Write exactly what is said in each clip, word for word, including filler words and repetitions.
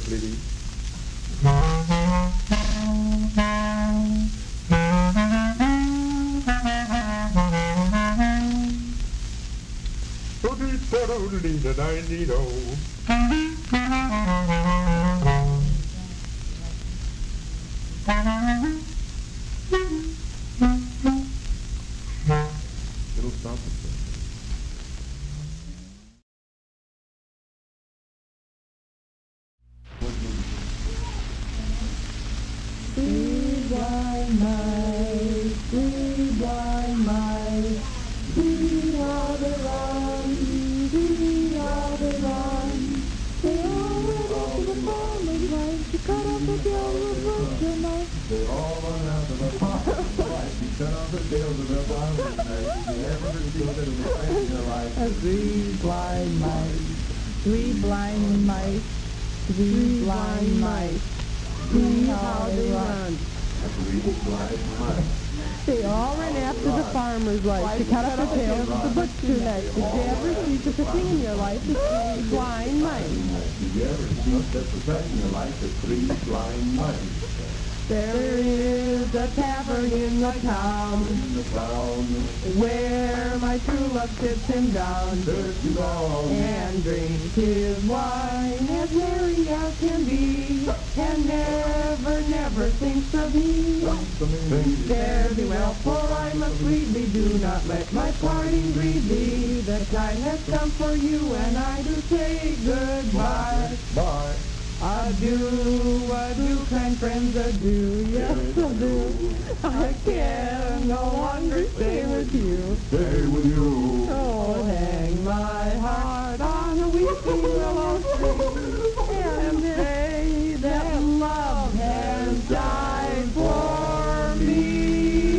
lady. It'll stop it. Three blind mice, three blind mice, see how they run, see how they run. They all went out to the farmer's wife to cut off the tail of the butcher knife. They all run out of the farmer's wife to cut off the tails of the farmer's knife. You ever seen it in the face in your life? Three blind mice, three blind mice, three blind mice. See how they run. Three blind mice. They all ran after the farmer's wife to cut off the tails of the butcher knife. Did you ever see such a thing in your life as three blind mice? Did you ever see such a thing in your life as three blind mice? There is a tavern in the town In the town, where my true love sits him down there's two dogs. and drinks his wine as merry as can be, and never, never thinks of me. Fare thee well, for I must leave thee. Do not let my parting grieve thee. The time has come for you, and I do say goodbye. Bye. Adieu, adieu, kind friends, adieu, yes, adieu. I can no longer stay with you. Stay with you. Oh, hang my heart on a weeping willow tree, and say that love has died for me.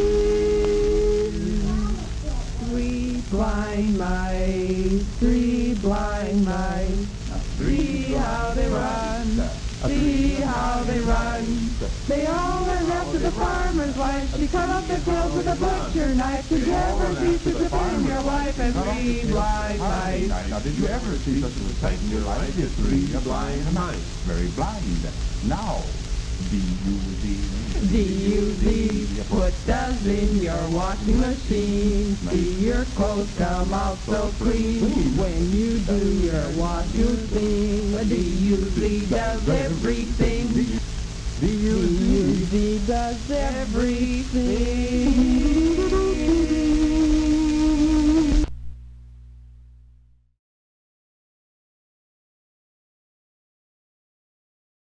Three blind mice, three blind mice, see how they run, see how they run. They all ran after the farmer's wife. She cut off their tails with a butcher knife. Did you ever see such a thing in your life as three blind mice? Now, did you ever see such a sight in your life as three blind mice? Very blind. Now, D U Z. D U Z, put does in your washing machine. See your clothes come out so clean. When you do your wash, you sing. D U Z does everything. D U Z does everything.